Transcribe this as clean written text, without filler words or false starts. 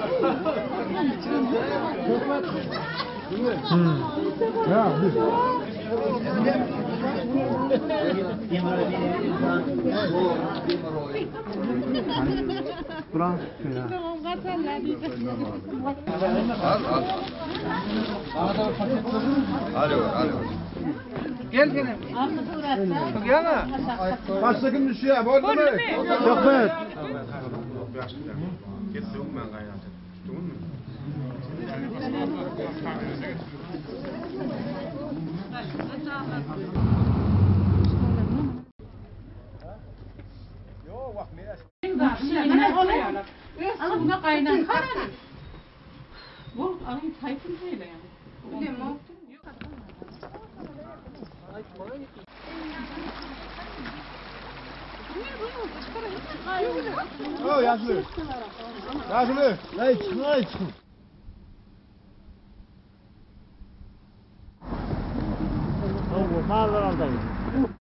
Ya, Buran şöyle. Alo. Gel gene. Gel. Baştakın düşüyor, bu mu? Yok mu? Buna kaynar. Bu arayı tayfın değil yani. Öyle mi? Oh, Yazlı. Yazlı. Leit. Oh, mal aldayım.